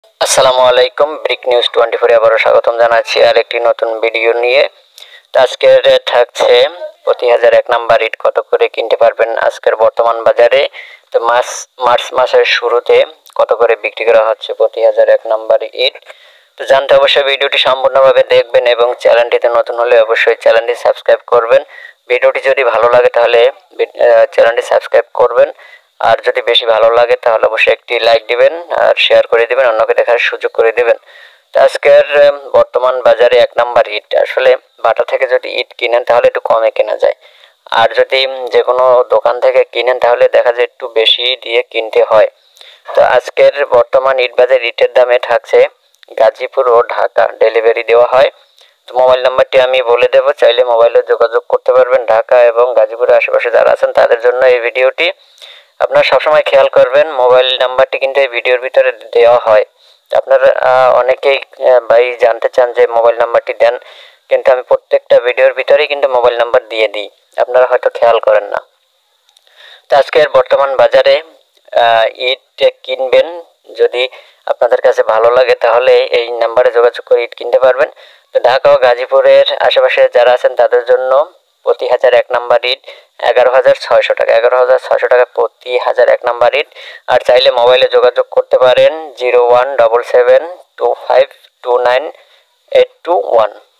আসসালামু আলাইকুম, brick news 24 আবারও স্বাগতম জানাচ্ছি আর একটি নতুন ভিডিও নিয়ে। তো আজকের থাকছে প্রতি হাজার 1 নাম্বার ইট কত করে কিনতে পারবেন আজকের বর্তমান বাজারে। তো মার্চ মাসের শুরুতে কত করে বিক্রি করা হচ্ছে প্রতি হাজার 1 নাম্বার ইট। তো জানতে অবশ্যই ভিডিওটি সম্পূর্ণভাবে দেখবেন এবং চ্যানেলটিতে নতুন হলে অবশ্যই চ্যানেলটি সাবস্ক্রাইব করবেন। ভিডিওটি যদি ভালো লাগে তাহলে চ্যানেলটি সাবস্ক্রাইব করবেন, আর যদি বেশি ভালো লাগে তাহলে অবশ্যই একটি লাইক দিবেন আর শেয়ার করে দিবেন, অন্যকে দেখার সুযোগ করে দিবেন। তো আজকের বর্তমান বাজারে 1 নাম্বার ইট আসলে বাটা থেকে যদি ইট কিনেন তাহলে একটু কমে কেনা যায়, আর যদি যে কোনো দোকান থেকে কিনেন তাহলে দেখা যায় একটু বেশি দিয়ে কিনতে হয়। তো আজকের বর্তমান ইট বাজার ইটের দামে থাকছে গাজীপুর ও ঢাকা ডেলিভারি দেওয়া হয়। তো মোবাইল নাম্বারটি আমি বলে দেব, চাইলে মোবাইলে যোগাযোগ করতে পারবেন। ঢাকা এবং গাজীপুরের আশেপাশে যারা আছেন তাদের জন্য এই ভিডিওটি। আপনারা সবসময় খেয়াল করবেন মোবাইল নাম্বারটি কিন্তু এই ভিডিওর ভিতরে দেওয়া হয়। আপনারা অনেকেই ভাই জানতে চান যে মোবাইল নাম্বারটি দেন, কিন্তু আমি প্রত্যেকটা ভিডিওর ভিতরেই কিন্তু মোবাইল নাম্বার দিয়ে দিই, আপনারা হয়তো খেয়াল করেন না। তো আজকের বর্তমান বাজারে ইট কিনবেন, যদি আপনাদের কাছে ভালো লাগে তাহলে এই নাম্বারে যোগাযোগ করে ইট কিনতে পারবেন। তো ঢাকা ও গাজীপুরের আশেপাশে যারা আছেন তাদের জন্য প্রতি হাজার 1 নাম্বার ইট 11,600 টাকা, 11,600 টাকা প্রতি হাজার 1 নাম্বার ইট। আর চাইলে মোবাইলে যোগাযোগ করতে পারেন 0177252982 1।